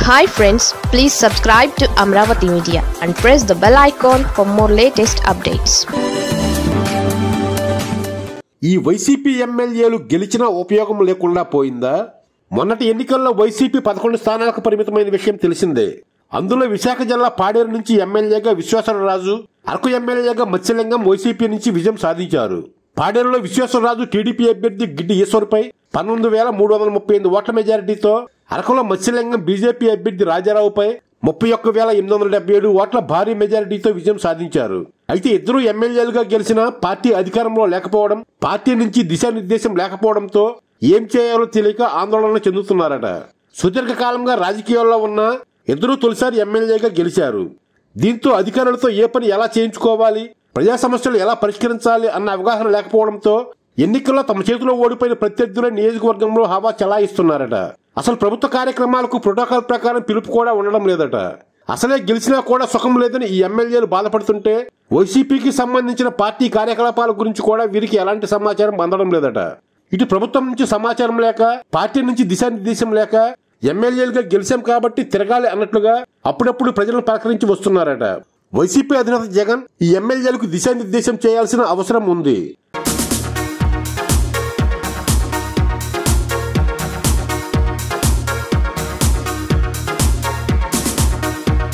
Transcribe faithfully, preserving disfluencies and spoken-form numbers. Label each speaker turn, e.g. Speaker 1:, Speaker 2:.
Speaker 1: Hi friends, please subscribe to Amravati Media and press the bell icon for more latest updates.
Speaker 2: ఈ వైసీపీ ఎమ్మెల్యేలు గెలిచిన ఉపయోగం లేకుండా పోయిందా? మొన్నటి ఎన్నికల్లో వైసీపీ పదకొండు స్థానాలకు పరిమితమైన విషయం తెలిసిందే. అందులో విశాఖ జిల్లా పాడేరు నుంచి ఎమ్మెల్యేగా విశ్వేశ్వరరాజు, అరకు ఎమ్మెల్యేగా మత్స్యలింగం వైసీపీ నుంచి విజయం సాధించారు. పాడేరులో విశ్వేశ్వరరాజు టీడీపీ అభ్యర్థి గిడ్డి ఈశ్వర్పై పంతొమ్మిది వేల మూడు వందల ముప్పై ఎనిమిది ఓట్ల మెజారిటీతో, అరకులో మత్స్యలింగం బీజేపీ అభ్యర్థి రాజారావుపై ముప్పై ఒక్క వేల ఎనిమిది వందల డెబ్బై ఏడు ఓట్ల భారీ మెజారిటీతో విజయం సాధించారు. అయితే ఇద్దరు ఎమ్మెల్యేలుగా గెలిచిన పార్టీ అధికారంలో లేకపోవడం, పార్టీ నుంచి దిశానిర్దేశం లేకపోవడంతో ఏం చేయాలో తెలియక ఆందోళన చెందుతున్నారట. సుదీర్ఘకాలంగా రాజకీయాల్లో ఉన్న ఇద్దరు తొలిసారి ఎమ్మెల్యేగా గెలిచారు. దీంతో అధికారులతో ఏ పని ఎలా చేయించుకోవాలి, ప్రజా సమస్యలు ఎలా పరిష్కరించాలి అన్న అవగాహన లేకపోవడంతో ఎన్నికల్లో తమ చేతిలో ఓడిపోయిన ప్రత్యర్థుల నియోజకవర్గంలో హవా చెలాయిస్తున్నారట. అసలు ప్రభుత్వ కార్యక్రమాలకు ప్రోటోకాల్ ప్రకారం పిలుపు కూడా ఉండడం లేదట. అసలే గెలిచినా కూడా సుఖం లేదని ఈ ఎమ్మెల్యేలు బాధపడుతుంటే వైసీపీకి సంబంధించిన పార్టీ కార్యకలాపాల గురించి కూడా వీరికి ఎలాంటి సమాచారం అందడం లేదట. ఇటు ప్రభుత్వం నుంచి సమాచారం లేక, పార్టీ నుంచి దిశానిర్దేశం లేక ఎమ్మెల్యేలుగా గెలిచాం కాబట్టి తిరగాలి అన్నట్లుగా అప్పుడప్పుడు ప్రజలను పలకరించి వస్తున్నారట. వైసీపీ అధినేత జగన్ ఈ ఎమ్మెల్యేలకు దిశానిర్దేశం చేయాల్సిన అవసరం ఉంది.